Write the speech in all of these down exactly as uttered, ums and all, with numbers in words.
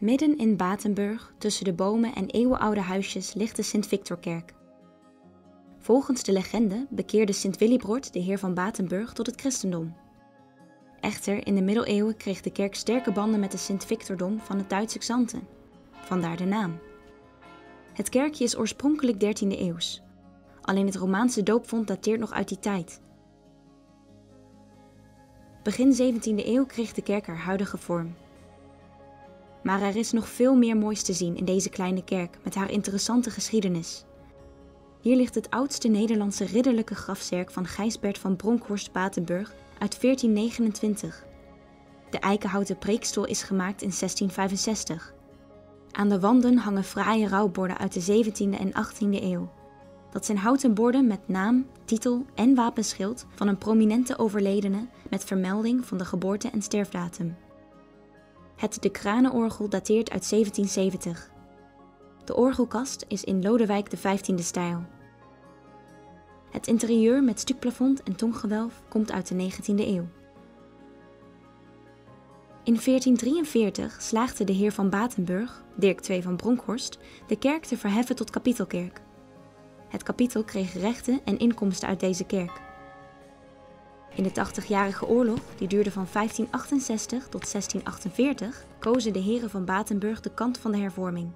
Midden in Batenburg, tussen de bomen en eeuwenoude huisjes, ligt de Sint-Victorkerk. Volgens de legende bekeerde Sint Willibrord, de heer van Batenburg, tot het christendom. Echter, in de middeleeuwen kreeg de kerk sterke banden met de Sint-Victordom van het Duitse Xanten. Vandaar de naam. Het kerkje is oorspronkelijk dertiende eeuws. Alleen het Romaanse doopvont dateert nog uit die tijd. Begin zeventiende eeuw kreeg de kerk haar huidige vorm. Maar er is nog veel meer moois te zien in deze kleine kerk met haar interessante geschiedenis. Hier ligt het oudste Nederlandse ridderlijke grafzerk van Gijsbert van Bronkhorst-Batenburg uit veertien negenentwintig. De eikenhouten preekstoel is gemaakt in zestien vijfenzestig. Aan de wanden hangen fraaie rouwborden uit de zeventiende en achttiende eeuw. Dat zijn houten borden met naam, titel en wapenschild van een prominente overledene met vermelding van de geboorte- en sterfdatum. Het De Kranenorgel dateert uit zeventien zeventig. De orgelkast is in Lodewijk de vijftiende stijl. Het interieur met stukplafond en tongewelf komt uit de negentiende eeuw. In veertien drieënveertig slaagde de heer van Batenburg, Dirk de Tweede van Bronkhorst, de kerk te verheffen tot kapitelkerk. Het kapitel kreeg rechten en inkomsten uit deze kerk. In de Tachtigjarige Oorlog, die duurde van vijftien achtenzestig tot zestien achtenveertig, kozen de heren van Batenburg de kant van de hervorming.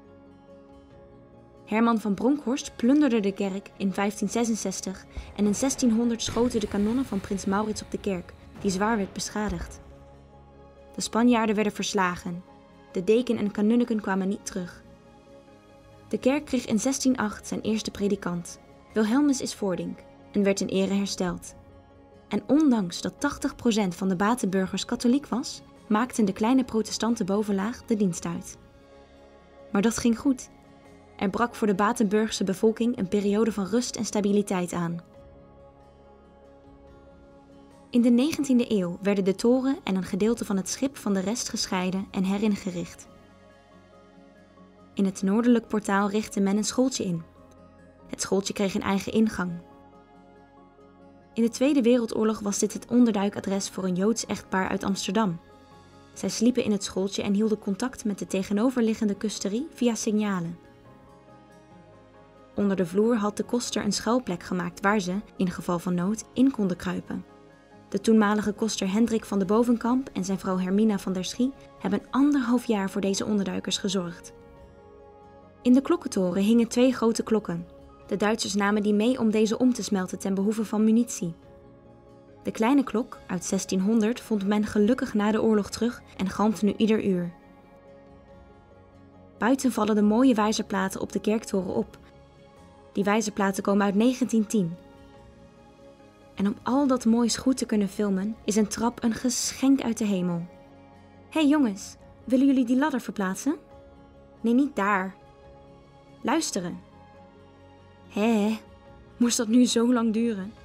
Herman van Bronkhorst plunderde de kerk in vijftien zesenzestig en in zestienhonderd schoten de kanonnen van prins Maurits op de kerk, die zwaar werd beschadigd. De Spanjaarden werden verslagen. De deken en kanunniken kwamen niet terug. De kerk kreeg in zestien acht zijn eerste predikant, Wilhelmus Isvoordink, en werd in ere hersteld. En ondanks dat tachtig procent van de Batenburgers katholiek was, maakten de kleine protestante bovenlaag de dienst uit. Maar dat ging goed. Er brak voor de Batenburgse bevolking een periode van rust en stabiliteit aan. In de negentiende eeuw werden de toren en een gedeelte van het schip van de rest gescheiden en heringericht. In het noordelijk portaal richtte men een schooltje in. Het schooltje kreeg een eigen ingang. In de Tweede Wereldoorlog was dit het onderduikadres voor een Joods echtpaar uit Amsterdam. Zij sliepen in het schooltje en hielden contact met de tegenoverliggende kusterie via signalen. Onder de vloer had de koster een schuilplek gemaakt waar ze, in geval van nood, in konden kruipen. De toenmalige koster Hendrik van de Bovenkamp en zijn vrouw Hermina van der Schie hebben anderhalf jaar voor deze onderduikers gezorgd. In de klokkentoren hingen twee grote klokken. De Duitsers namen die mee om deze om te smelten ten behoeve van munitie. De kleine klok uit zestienhonderd vond men gelukkig na de oorlog terug en galmt nu ieder uur. Buiten vallen de mooie wijzerplaten op de kerktoren op. Die wijzerplaten komen uit negentien tien. En om al dat moois goed te kunnen filmen, is een trap een geschenk uit de hemel. Hé hey jongens, willen jullie die ladder verplaatsen? Nee, niet daar. Luisteren. Hé, moest dat nu zo lang duren?